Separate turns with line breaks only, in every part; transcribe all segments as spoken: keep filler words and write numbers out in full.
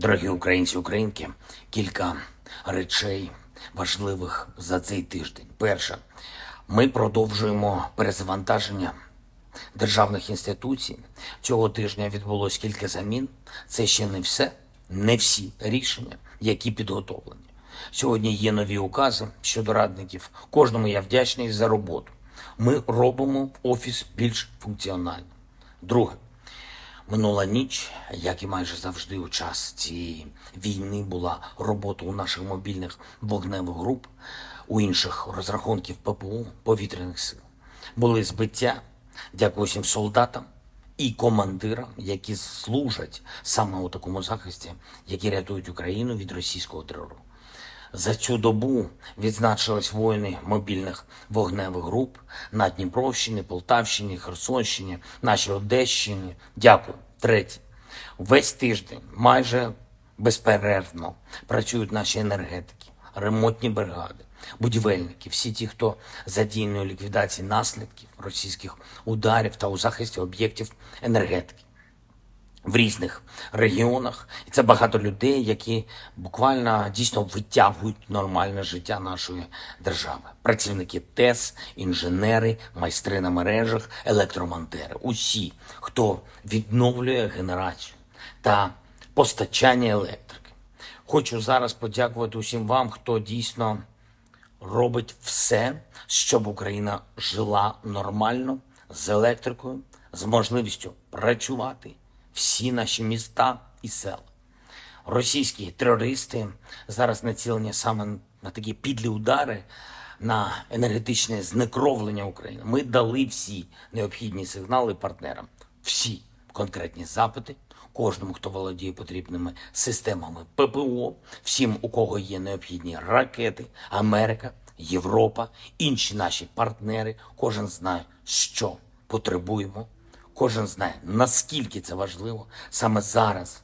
Дорогі українці і українки, кілька речей важливих за цей тиждень. Перше, ми продовжуємо перезавантаження державних інституцій. Цього тижня відбулось кілька замін. Це ще не все, не всі рішення, які підготовлені. Сьогодні є нові укази щодо радників. Кожному я вдячний за роботу. Ми робимо офіс більш функціональним. Друге. Минула ніч, як і майже завжди у час цієї війни, була робота у наших мобільних вогневих груп, у інших розрахунків ППО, повітряних сил. Були збиття, дякую всім солдатам і командирам, які служать саме у такому захисті, які рятують Україну від російського терору. За цю добу відзначились воїни мобільних вогневих груп на Дніпровщині, Полтавщині, Херсонщині, нашій Одещині. Дякую. Третє. Весь тиждень майже безперервно працюють наші енергетики, ремонтні бригади, будівельники, всі ті, хто задіяні у ліквідації наслідків російських ударів та у захисті об'єктів енергетики в різних регіонах. І це багато людей, які буквально дійсно витягують нормальне життя нашої держави. Працівники ТЕС, інженери, майстри на мережах, електромонтери. Усі, хто відновлює генерацію та постачання електрики. Хочу зараз подякувати усім вам, хто дійсно робить все, щоб Україна жила нормально, з електрикою, з можливістю працювати, всі наші міста і села. Російські терористи зараз націлені саме на такі підлі удари, на енергетичне знекровлення України. Ми дали всі необхідні сигнали партнерам, всі конкретні запити, кожному, хто володіє потрібними системами ППО, всім, у кого є необхідні ракети, Америка, Європа, інші наші партнери. Кожен знає, що потребуємо. Кожен знає, наскільки це важливо саме зараз,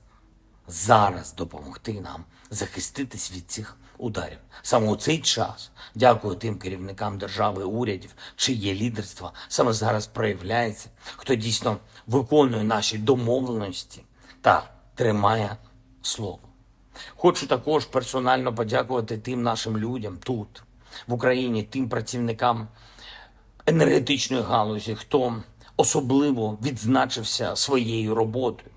зараз допомогти нам захиститись від цих ударів. Саме у цей час, дякую тим керівникам держави, урядів, чиє лідерство саме зараз проявляється, хто дійсно виконує наші домовленості та тримає слово. Хочу також персонально подякувати тим нашим людям тут, в Україні, тим працівникам енергетичної галузі, хто особливо відзначився своєю роботою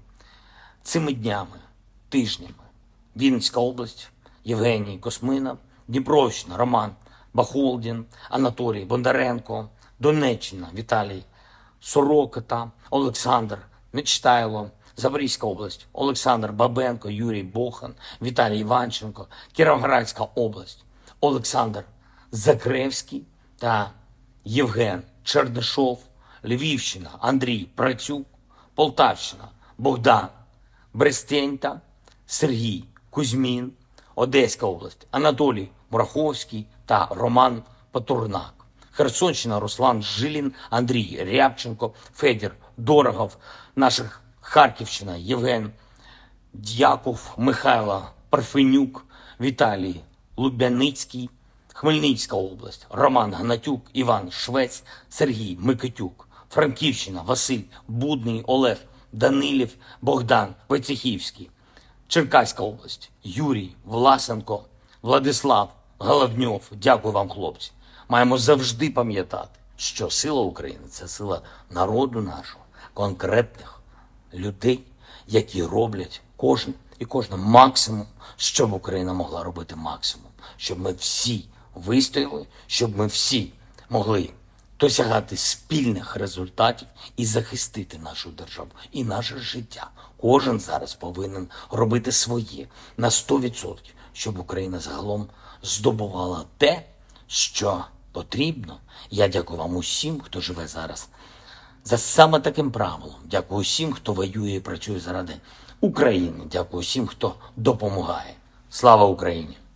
цими днями, тижнями. Вінницька область, Євгеній Космина, Дніпровщина, Роман Бахолдін, Анатолій Бондаренко, Донеччина, Віталій Сорокота, Олександр Нечитайло, Запорізька область, Олександр Бабенко, Юрій Бохан, Віталій Іванченко, Кіровоградська область, Олександр Закревський та Євген Чернишов, Львівщина, Андрій Працюк, Полтавщина, Богдан Брестеньта, Сергій Кузьмін, Одеська область, Анатолій Мураховський та Роман Патурнак, Херсонщина, Руслан Жилін, Андрій Рябченко, Федір Дорогов, наших Харківщина, Євген Дяков, Михайло Парфенюк, Віталій Лубяницький, Хмельницька область, Роман Гнатюк, Іван Швець, Сергій Микитюк, Франківщина, Василь Будний, Олег Данилів, Богдан Войцехівський, Черкаська область, Юрій Власенко, Владислав Голодньов. Дякую вам, хлопці. Маємо завжди пам'ятати, що сила України – це сила народу нашого, конкретних людей, які роблять кожен і кожна максимум, щоб Україна могла робити максимум, щоб ми всі вистояли, щоб ми всі могли досягати спільних результатів і захистити нашу державу і наше життя. Кожен зараз повинен робити своє на сто відсотків, щоб Україна загалом здобувала те, що потрібно. Я дякую вам усім, хто живе зараз за саме таким правилом. Дякую усім, хто воює і працює заради України. Дякую усім, хто допомагає. Слава Україні!